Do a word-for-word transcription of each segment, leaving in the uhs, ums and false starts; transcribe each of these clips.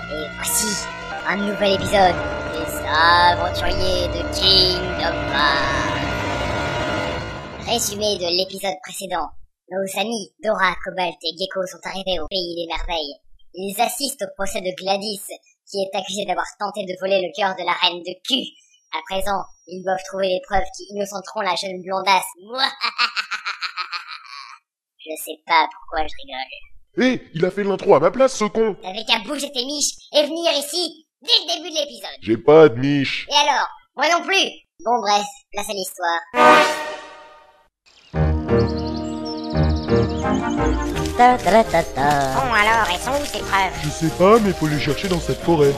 Et voici un nouvel épisode des aventuriers de Kingdom. Résumé de l'épisode précédent. Nos amis Dora, Cobalt et Gecko sont arrivés au pays des merveilles. Ils assistent au procès de Gladys, qui est accusée d'avoir tenté de voler le cœur de la reine de Q. À présent, ils doivent trouver les preuves qui innocenteront la jeune blondasse. Je sais pas pourquoi je rigole. Hé, hey, il a fait l'intro à ma place, ce con. T'avais qu'à bouger tes miches et venir ici dès le début de l'épisode. J'ai pas de miche. Et alors? Moi non plus. Bon bref, place à l'histoire. Ta ta ta ta. Bon alors, elles sont où ces preuves? Je sais pas, mais faut les chercher dans cette forêt.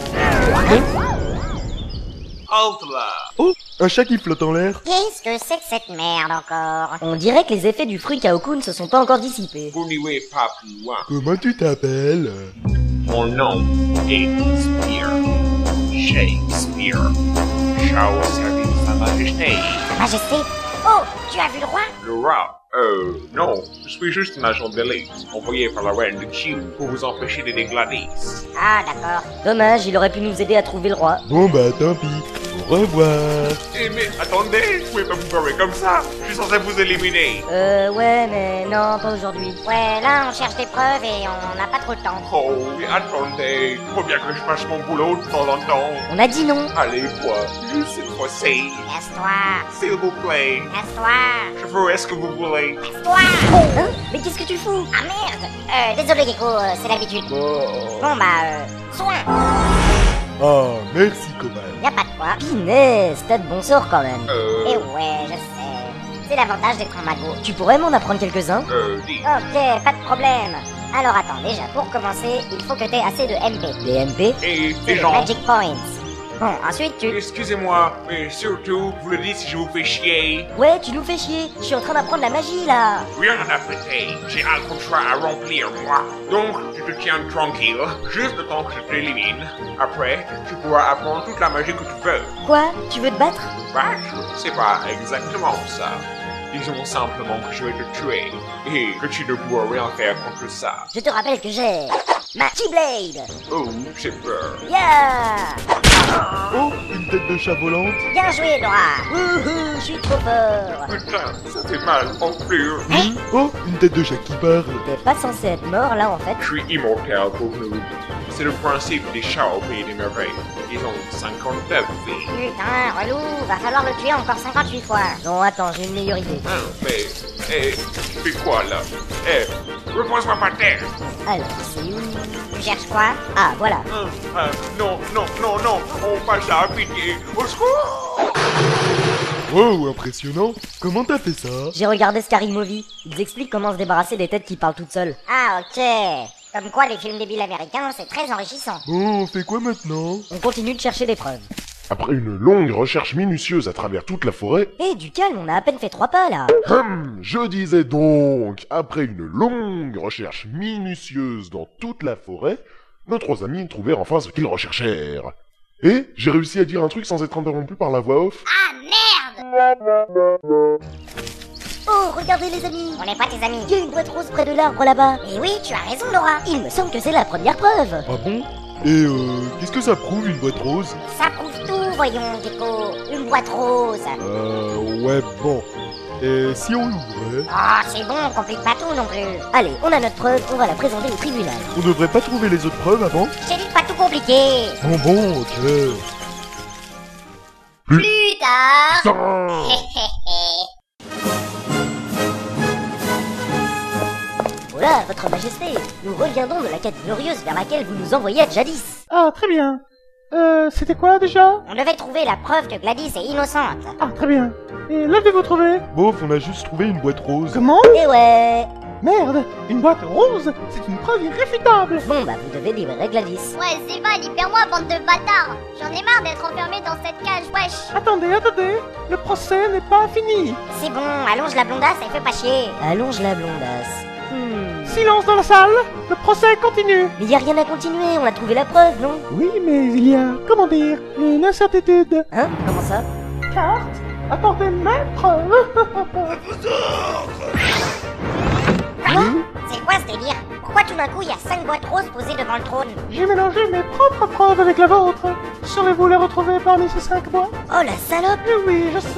Halte là! Oh, un chat qui flotte en l'air. Qu'est-ce que c'est que cette merde encore? On dirait que les effets du fruit Kaokun ne se sont pas encore dissipés. Vous n'irez pas plus loin. Comment tu t'appelles? Mon nom est Spear. Shakespeare. Ciao au service de sa majesté. Sa majesté? Oh, tu as vu le roi? Le roi? Euh, non. Je suis juste un agent d'élite, envoyé par la reine de Q pour vous empêcher d'aider Gladys. Ah d'accord. Dommage, il aurait pu nous aider à trouver le roi. Bon bah tant pis. Au revoir. Eh mais attendez, vous pouvez pas vous barrer comme ça. Je suis censé vous éliminer. Euh, ouais, mais non, pas aujourd'hui. Ouais, là on cherche des preuves et on n'a pas trop le temps. Oh, mais attendez. Faut bien que je fasse mon boulot de temps en temps. On a dit non. Allez, quoi. Juste cette fois-ci. Casse-toi. S'il vous plaît. Casse-toi. Je ferai ce que vous voulez. Casse-toi. Hein? Mais qu'est-ce que tu fous? Ah merde. Euh, désolé Gecko, euh, c'est l'habitude. Oh, Bon bah, euh, soin. oh merci Cobalt. Y a pas de quoi. Pinès, t'as de bons sorts quand même. Euh... Et ouais, je sais. C'est l'avantage d'être un mago. Tu pourrais m'en apprendre quelques-uns? Euh, dis. Ok, pas de problème. Alors attends, déjà, pour commencer, il faut que t'aies assez de M P. Des M P? Et C'est des les gens. Magic Points. Bon, ensuite tu... Excusez-moi, mais surtout, vous le dites si je vous fais chier. Ouais, tu nous fais chier. Je suis en train d'apprendre la magie là. Rien à péter. J'ai un contrat à remplir, moi. Donc, tu te tiens tranquille, juste le temps que je t'élimine. Après, tu pourras apprendre toute la magie que tu veux. Quoi? Tu veux te battre? Battre, c'est pas exactement ça. Disons simplement que je vais te tuer, et que tu ne pourras rien faire contre ça. Je te rappelle que j'ai ma Keyblade. Oh, j'ai peur. Yeah! Oh, une tête de chat volante. Bien joué, Dora. Wouhou, je suis trop fort. Putain, ça fait mal, en plus. Oh, une tête de chat qui parle. T'es pas censé être mort là en fait. Je suis immortel pour nous. C'est le principe des chats au pays des merveilles. Ils ont cinquante-neuf vies. Putain, relou, va falloir le tuer encore cinquante-huit fois. Non, attends, j'ai une meilleure idée. Hein, mais, eh, tu fais quoi là? Eh, repose-moi par terre. Alors, c'est où? Tu cherches quoi? Ah, voilà. Hein, hein, non, non, non, non, on passe à pitié. Au secours! Wow, impressionnant. Comment t'as fait ça? J'ai regardé Scary Movie. Ils expliquent comment se débarrasser des têtes qui parlent toutes seules. Ah, ok. Comme quoi, les films débiles américains, c'est très enrichissant. Bon, on fait quoi maintenant? On continue de chercher des preuves. Après une longue recherche minutieuse à travers toute la forêt... Eh, du calme, on a à peine fait trois pas là. Hum, je disais donc, après une longue recherche minutieuse dans toute la forêt, nos trois amis trouvèrent enfin ce qu'ils recherchèrent. Et j'ai réussi à dire un truc sans être interrompu par la voix off. Ah, merde! Oh, regardez les amis. On n'est pas tes amis. Il y a une boîte rose près de l'arbre là-bas. Et oui, tu as raison, Dora. Il me semble que c'est la première preuve. Ah bon? Et euh, qu'est-ce que ça prouve une boîte rose? Ça prouve tout, voyons, Gecko. Une boîte rose. Euh, ouais, bon. Et si on l'ouvrait? Oh, c'est bon, on complique pas tout non plus. Allez, on a notre preuve, on va la présenter au tribunal. On devrait pas trouver les autres preuves avant? Je t'ai dit de pas tout compliquer. Bon, bon, ok. Plus tard. Ça. Voilà, votre majesté, nous reviendrons de la quête glorieuse vers laquelle vous nous envoyiez jadis. Ah, très bien. Euh, c'était quoi déjà? On devait trouver la preuve que Gladys est innocente. Ah, très bien. Et l'avez-vous trouvé? Bof, on a juste trouvé une boîte rose. Comment? Eh ouais. Merde, une boîte rose, c'est une preuve irréfutable. Bon bah, vous devez libérer Gladys. Ouais, c'est va, libère-moi, bande de bâtards. J'en ai marre d'être enfermé dans cette cage, wesh. Attendez, attendez, le procès n'est pas fini. C'est bon, allonge la blondasse, elle fait pas chier. Allonge la blondasse. Hmm. Silence dans la salle, le procès continue. Mais y a rien à continuer, on a trouvé la preuve, non? Oui, mais il y a, comment dire, une incertitude. Hein? Comment ça? Carte, apportez maître. Hein? C'est quoi ce délire? Pourquoi tout d'un coup il y a cinq boîtes roses posées devant le trône? J'ai mélangé mes propres preuves avec la vôtre. Saurez-vous les retrouver parmi ces cinq boîtes? Oh la salope! Eh oui, je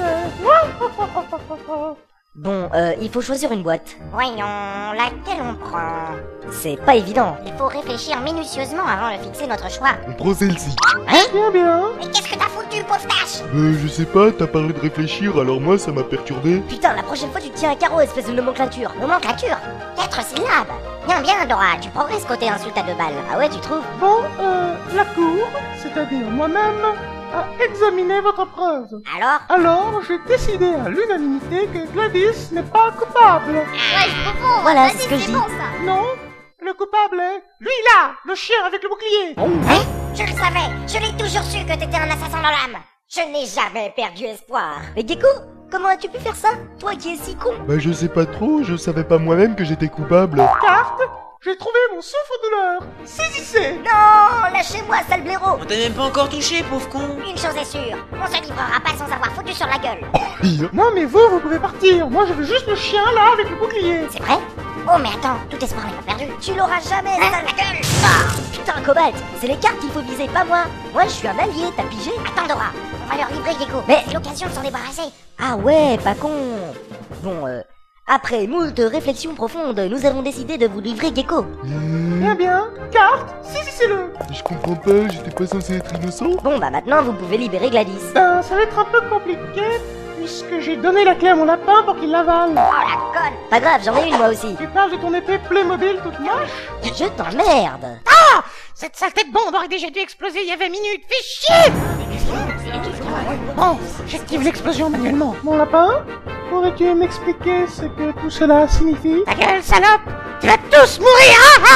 sais. Bon, euh, il faut choisir une boîte. Voyons, laquelle on prend? C'est pas évident. Il faut réfléchir minutieusement avant de fixer notre choix. On prend celle-ci. Bien, bien. Mais qu'est-ce que t'as foutu, pauvre tâche? Euh, je sais pas, t'as parlé de réfléchir, alors moi ça m'a perturbé. Putain, la prochaine fois tu te tiens un carreau, espèce de nomenclature. Nomenclature? Quatre syllabes. Bien, bien, Dora, tu progresses côté insulte à deux balles. Ah ouais, tu trouves? Bon, euh, la cour, c'est-à-dire moi-même, a examiné votre preuve. Alors? Alors, j'ai décidé à l'unanimité que Gladys n'est pas coupable. Ouais, je comprends. Voilà, Vas-y, c'est ce que je dis. bon, ça. Non, le coupable est lui là, le chien avec le bouclier. Hein? Je le savais, je l'ai toujours su que t'étais un assassin dans l'âme. Je n'ai jamais perdu espoir. Mais Gecko, comment as-tu pu faire ça? Toi qui es si con. Bah je sais pas trop, je savais pas moi-même que j'étais coupable. Carte, j'ai trouvé mon souffre-douleur. Saisissez. Non, lâchez-moi, sale blaireau. On t'a même pas encore touché, pauvre con. Une chose est sûre, on se livrera pas sans avoir foutu sur la gueule. Pire. Non mais vous, vous pouvez partir. Moi, je veux juste le chien là avec le bouclier. C'est vrai? Oh mais attends, tout espoir n'est pas perdu. Tu l'auras jamais, Hein, sale... la gueule! Ah, putain, Cobalt, c'est les cartes qu'il faut viser, pas moi. Moi, je suis un allié, t'as pigé? Attends Dora, on va leur livrer Gecko. Mais- c'est l'occasion de s'en débarrasser. Ah ouais, pas con. Bon, euh, après moult réflexions profondes, nous avons décidé de vous livrer Gecko. Bien, bien. Carte, saisissez-le. Je comprends pas, j'étais pas censé être innocent. Bon, bah maintenant, vous pouvez libérer Gladys. Ben, ça va être un peu compliqué, puisque j'ai donné la clé à mon lapin pour qu'il l'avale. Oh la conne! Pas grave, j'en ai une moi aussi. Tu parles de ton épée Playmobil toute moche? Je t'emmerde. Cette saleté de bombe aurait déjà dû exploser il y a vingt minutes. Fais chier! Bon, j'active l'explosion manuellement. Mon lapin, pourrais-tu m'expliquer ce que tout cela signifie? Ta gueule, salope! Tu vas tous mourir!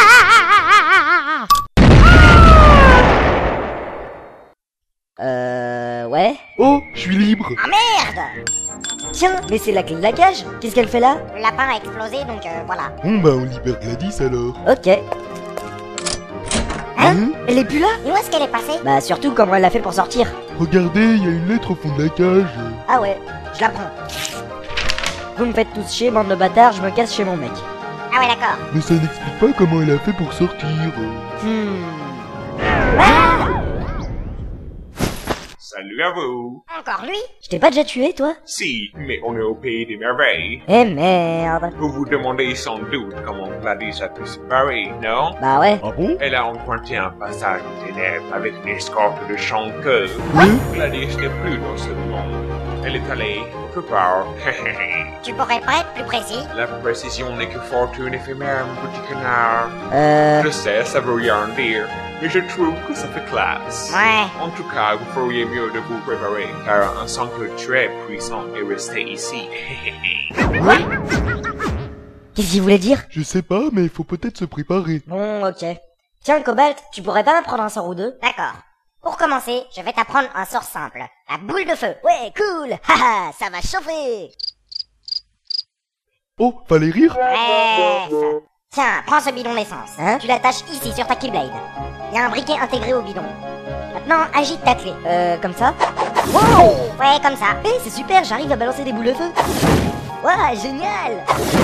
Euh, ouais. Oh, je suis libre. Ah merde! Tiens, mais c'est la clé de la cage. Qu'est-ce qu'elle fait là? Le lapin a explosé donc euh, voilà. Bon bah on libère Gladys alors. Ok. Hein? Elle est plus là? Et où est-ce qu'elle est passée? Bah surtout comment elle l'a fait pour sortir. Regardez, il y a une lettre au fond de la cage. Ah ouais, je la prends. Vous me faites tous chier, bande de bâtards, je me casse chez mon mec. Ah ouais d'accord. Mais ça n'explique pas comment elle a fait pour sortir. Hmm. Salut à vous. Encore lui? Je t'ai pas déjà tué, toi? Si, mais on est au pays des merveilles. Eh merde. Vous vous demandez sans doute comment Gladys a pu se barrer, non? Bah ouais. Ah bon? Elle a emprunté un passage aux ténèbres avec une escorte de chanceux. Hein? Gladys n'est plus dans ce monde. Elle est allée quelque part. Tu pourrais pas être plus précis? La précision n'est que fortune éphémère, mon petit canard. Euh... Je sais, ça veut rien dire, mais je trouve que ça fait classe. Ouais. En tout cas, vous feriez mieux de vous préparer, car un sangle très puissant est resté ici. Qu'est-ce qu'il voulait dire? Je sais pas, mais il faut peut-être se préparer. Bon, ok. Tiens, Cobalt, tu pourrais pas m'apprendre un sort ou deux? D'accord. Pour commencer, je vais t'apprendre un sort simple. La boule de feu. Ouais, cool. Haha, ça va chauffer. Oh, fallait rire? Bref. Tiens, prends ce bidon d'essence. Hein? Tu l'attaches ici sur ta Keyblade. Il y a un briquet intégré au bidon. Maintenant, agite ta clé. Euh, comme ça? Wow! Ouais, comme ça. Eh, c'est super, j'arrive à balancer des boules de feu. Ouah, génial.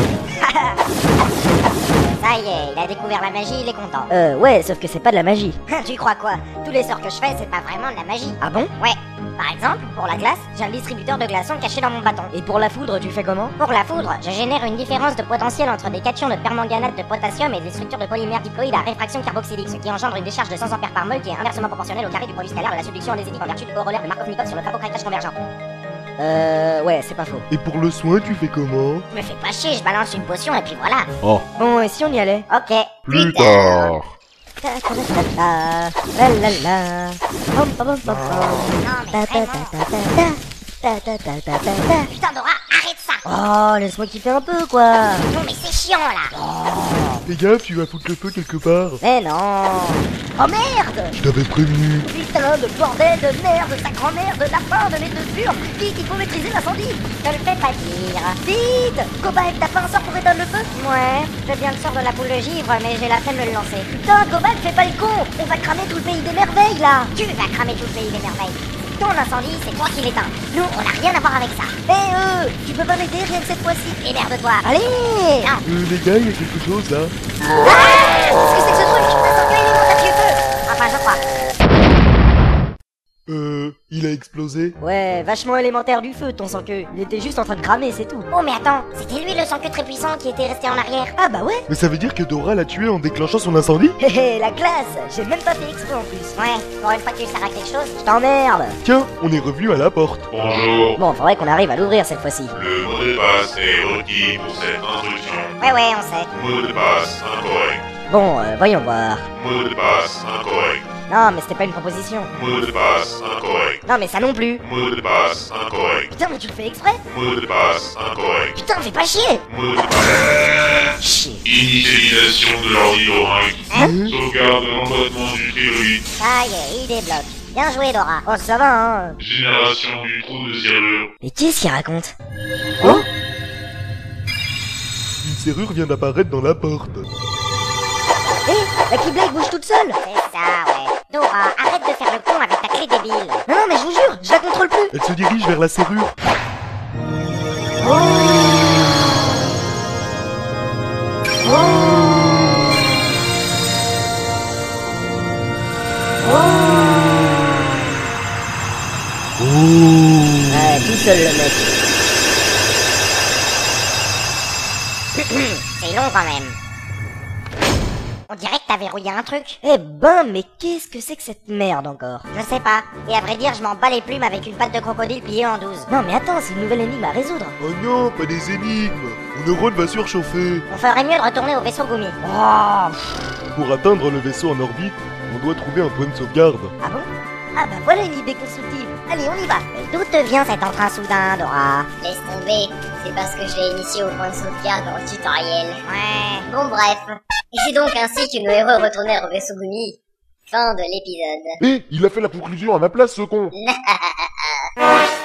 Ça y est, il a découvert la magie, il est content. Euh, ouais, sauf que c'est pas de la magie. Tu crois quoi? Tous les sorts que je fais, c'est pas vraiment de la magie. Ah bon? Ouais. Par exemple, pour la glace, j'ai un distributeur de glaçons caché dans mon bâton. Et pour la foudre, tu fais comment? Pour la foudre, je génère une différence de potentiel entre des cations de permanganate de potassium et des structures de polymères diploïdes à réfraction carboxylique, ce qui engendre une décharge de cent ampères par mole qui est inversement proportionnelle au carré du produit scalaire de la subduction andésitique en vertu du corollaire de Markov-Nikov sur le capot-craquage convergent. Euh, ouais, c'est pas faux. Et pour le soin, tu fais comment? Me fais pas chier, je balance une potion et puis voilà. Oh. Bon, et si on y allait? Ok. Plus tard. Ta ta ta ta, la la la, pom pom pom pom, Non mais ta ta vraiment. ta ta ta, ta ta ta ta ta ta. Putain Dora, arrête ça. Oh, laisse-moi kiffer un peu, quoi. Non mais c'est chiant là. Fais gaffe, tu vas foutre le feu quelque part. Mais non. Oh merde. Je t'avais prévenu. Putain de bordel de merde, sa grand-mère, de lapin, de nez de fur. Vite, il faut maîtriser l'incendie. Je te le fais pas dire. Vite. Cobalt, t'as pas un sort pour éteindre le feu? Ouais, je viens le sort de la boule de givre, mais j'ai la flemme de le lancer. Putain, Cobalt, fais pas le con. On va cramer tout le pays des merveilles, là. Tu vas cramer tout le pays des merveilles. ton incendie, c'est toi qui l'éteins. Nous, on n'a rien à voir avec ça. Eh euh, tu peux pas m'aider rien que cette fois-ci? Émerde-toi. Allez! Non. Euh, les gars, il y a quelque chose là. Ah, qu'est-ce que c'est que ce truc? Un sanglier, mon tapis feu. Enfin, je crois. Euh, il a explosé. Ouais, vachement élémentaire du feu ton sans-queue. Il était juste en train de cramer, c'est tout. Oh, mais attends, c'était lui le sang-queue très puissant qui était resté en arrière. Ah bah ouais. Mais ça veut dire que Dora l'a tué en déclenchant son incendie? Hé hé, la classe. J'ai même pas fait exprès en plus. Ouais, pour une fois que tu sers à quelque chose. Je t'emmerde. Tiens, on est revenu à la porte. Bonjour. Bon, faudrait qu'on arrive à l'ouvrir cette fois-ci. Le mot de passe est requis pour cette instruction. Ouais, ouais, on sait. Mot de passe incorrect. Bon, euh, voyons voir. Mot de passe incorrect. Non, mais c'était pas une proposition. Mot de passe incorrect. Non, mais ça non plus. Mot de passe incorrect. Putain, mais tu le fais exprès? Mot de passe incorrect. Putain, fais pas chier. Mot de passe. Chier. Initialisation de l'ordi d'Orinque. Sauvegarde de l'emboîtement du théoïde. Ça y est, il débloque. Bien joué, Dora. Oh, ça va, hein. Génération du trou de serrure. Mais qu'est-ce qu'il raconte? Oh? Une serrure vient d'apparaître dans la porte. Hé, la Keyblade bouge toute seule. C'est ça, ouais. Dora, arrête de faire le con avec ta clé débile. Non, non, mais je vous jure, je la contrôle plus. Elle se dirige vers la serrure. Ouais, tout seul le mec. C'est long quand même. On dirait que t'as verrouillé un truc. Eh ben, mais qu'est-ce que c'est que cette merde encore? Je sais pas. Et à vrai dire, je m'en bats les plumes avec une patte de crocodile pliée en douze. Non, mais attends, c'est une nouvelle énigme à résoudre. Oh non, pas des énigmes. Mon neurone va surchauffer. On ferait mieux de retourner au vaisseau Gumi. Oh, Pour atteindre le vaisseau en orbite, on doit trouver un point de sauvegarde. ah bon? Ah bah voilà une idée constructive. Allez, on y va. Mais d'où te vient cet entrain soudain, Dora? Laisse tomber, c'est parce que je l'ai initié au point de sauvegarde dans le tutoriel. Ouais. Bon bref, et c'est donc ainsi que nos héros retournèrent au vaisseau Gumi. Fin de l'épisode. Eh, il a fait la conclusion à ma place, ce con.